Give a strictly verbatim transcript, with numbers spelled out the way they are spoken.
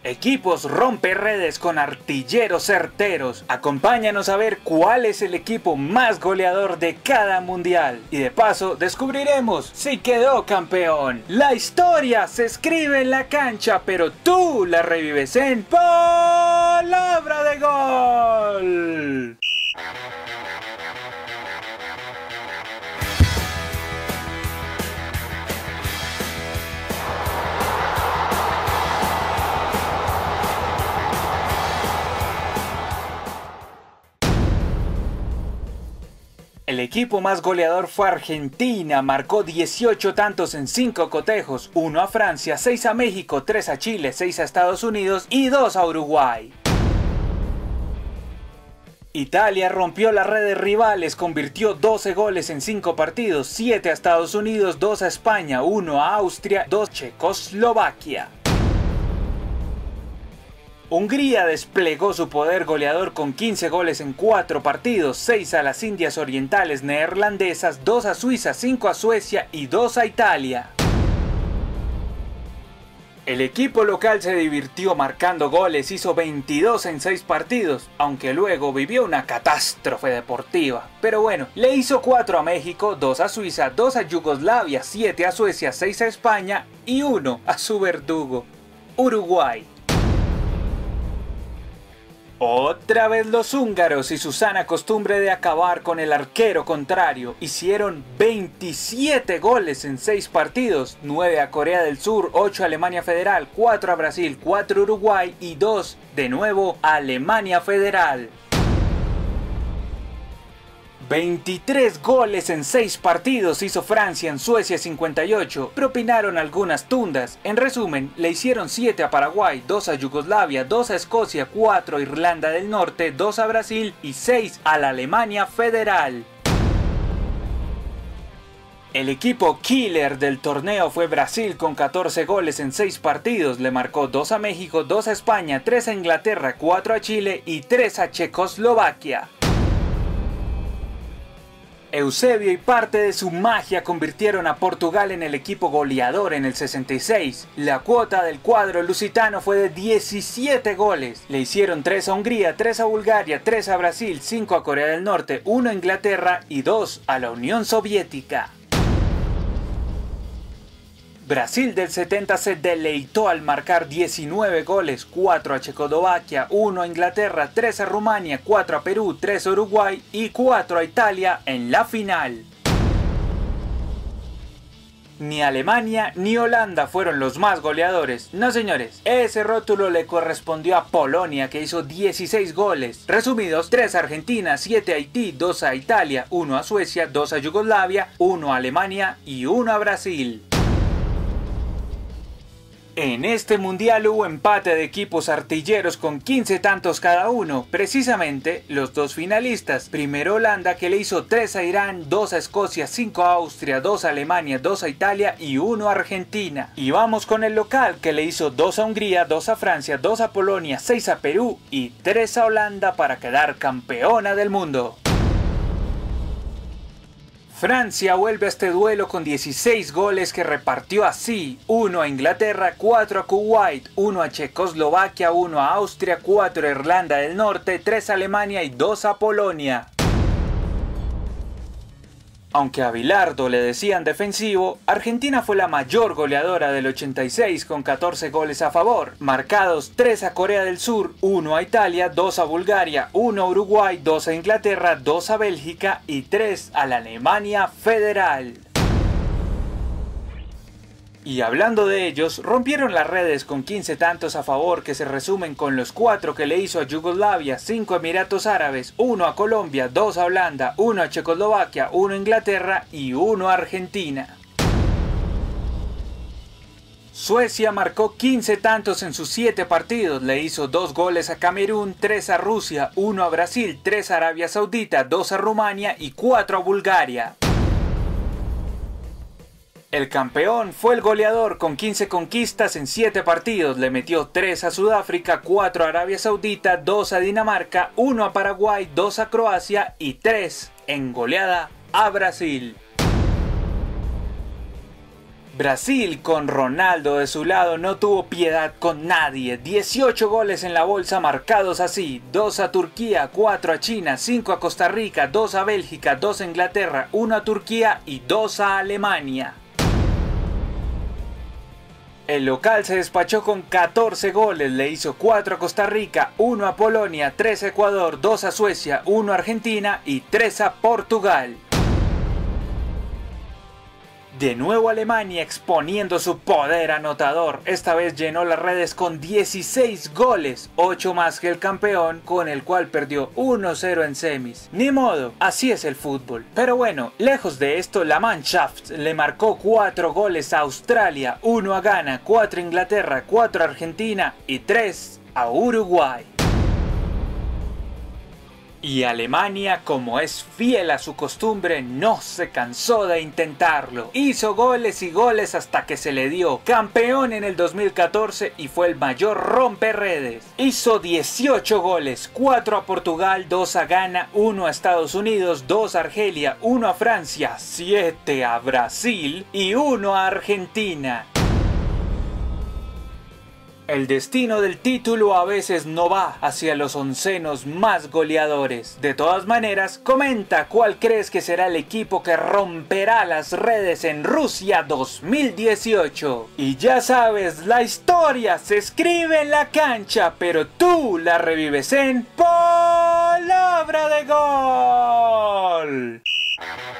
Equipos rompe redes con artilleros certeros. Acompáñanos a ver cuál es el equipo más goleador de cada mundial. Y de paso descubriremos si quedó campeón. La historia se escribe en la cancha, pero tú la revives en Palabra de Gol. El equipo más goleador fue Argentina, marcó dieciocho tantos en cinco cotejos, uno a Francia, seis a México, tres a Chile, seis a Estados Unidos y dos a Uruguay. Italia rompió las redes rivales, convirtió doce goles en cinco partidos, siete a Estados Unidos, dos a España, uno a Austria, dos a Checoslovaquia. Hungría desplegó su poder goleador con quince goles en cuatro partidos, seis a las Indias Orientales Neerlandesas, dos a Suiza, cinco a Suecia y dos a Italia. El equipo local se divirtió marcando goles, hizo veintidós en seis partidos, aunque luego vivió una catástrofe deportiva. Pero bueno, le hizo cuatro a México, dos a Suiza, dos a Yugoslavia, siete a Suecia, seis a España y uno a su verdugo, Uruguay. Otra vez los húngaros y su sana costumbre de acabar con el arquero contrario hicieron veintisiete goles en seis partidos, nueve a Corea del Sur, ocho a Alemania Federal, cuatro a Brasil, cuatro a Uruguay y dos de nuevo a Alemania Federal. veintitrés goles en seis partidos hizo Francia en Suecia cincuenta y ocho, propinaron algunas tundas, en resumen le hicieron siete a Paraguay, dos a Yugoslavia, dos a Escocia, cuatro a Irlanda del Norte, dos a Brasil y seis a la Alemania Federal. El equipo killer del torneo fue Brasil con catorce goles en seis partidos, le marcó dos a México, dos a España, tres a Inglaterra, cuatro a Chile y tres a Checoslovaquia. Eusebio y parte de su magia convirtieron a Portugal en el equipo goleador en el sesenta y seis. La cuota del cuadro lusitano fue de diecisiete goles. Le hicieron tres a Hungría, tres a Bulgaria, tres a Brasil, cinco a Corea del Norte, uno a Inglaterra y dos a la Unión Soviética. Brasil del setenta se deleitó al marcar diecinueve goles, cuatro a Checoslovaquia, uno a Inglaterra, tres a Rumania, cuatro a Perú, tres a Uruguay y cuatro a Italia en la final. Ni Alemania ni Holanda fueron los más goleadores, no señores, ese rótulo le correspondió a Polonia que hizo dieciséis goles, resumidos tres a Argentina, siete a Haití, dos a Italia, uno a Suecia, dos a Yugoslavia, uno a Alemania y uno a Brasil. En este mundial hubo empate de equipos artilleros con quince tantos cada uno, precisamente los dos finalistas, primero Holanda que le hizo tres a Irán, dos a Escocia, cinco a Austria, dos a Alemania, dos a Italia y uno a Argentina. Y vamos con el local que le hizo dos a Hungría, dos a Francia, dos a Polonia, seis a Perú y tres a Holanda para quedar campeona del mundo. Francia vuelve a este duelo con dieciséis goles que repartió así: uno a Inglaterra, cuatro a Kuwait, uno a Checoslovaquia, uno a Austria, cuatro a Irlanda del Norte, tres a Alemania y dos a Polonia. Aunque a Bilardo le decían defensivo, Argentina fue la mayor goleadora del ochenta y seis con catorce goles a favor, marcados tres a Corea del Sur, uno a Italia, dos a Bulgaria, uno a Uruguay, dos a Inglaterra, dos a Bélgica y tres a la Alemania Federal. Y hablando de ellos, rompieron las redes con quince tantos a favor que se resumen con los cuatro que le hizo a Yugoslavia, cinco a Emiratos Árabes, uno a Colombia, dos a Holanda, uno a Checoslovaquia, uno a Inglaterra y uno a Argentina. Suecia marcó quince tantos en sus siete partidos, le hizo dos goles a Camerún, tres a Rusia, uno a Brasil, tres a Arabia Saudita, dos a Rumania y cuatro a Bulgaria. El campeón fue el goleador con quince conquistas en siete partidos, le metió tres a Sudáfrica, cuatro a Arabia Saudita, dos a Dinamarca, uno a Paraguay, dos a Croacia y tres en goleada a Brasil. Brasil, con Ronaldo de su lado, no tuvo piedad con nadie. dieciocho goles en la bolsa marcados así: dos a Turquía, cuatro a China, cinco a Costa Rica, dos a Bélgica, dos a Inglaterra, uno a Turquía y dos a Alemania. El local se despachó con catorce goles, le hizo cuatro a Costa Rica, uno a Polonia, tres a Ecuador, dos a Suecia, uno a Argentina y tres a Portugal. De nuevo Alemania exponiendo su poder anotador, esta vez llenó las redes con dieciséis goles, ocho más que el campeón, con el cual perdió uno cero en semis. Ni modo, así es el fútbol. Pero bueno, lejos de esto, la Mannschaft le marcó cuatro goles a Australia, uno a Ghana, cuatro a Inglaterra, cuatro a Argentina y tres a Uruguay. Y Alemania, como es fiel a su costumbre, no se cansó de intentarlo. Hizo goles y goles hasta que se le dio. Campeón en el dos mil catorce y fue el mayor romperredes. Hizo dieciocho goles, cuatro a Portugal, dos a Ghana, uno a Estados Unidos, dos a Argelia, uno a Francia, siete a Brasil y uno a Argentina. El destino del título a veces no va hacia los oncenos más goleadores. De todas maneras, comenta cuál crees que será el equipo que romperá las redes en Rusia dos mil dieciocho. Y ya sabes, la historia se escribe en la cancha, pero tú la revives en Palabra de Gol.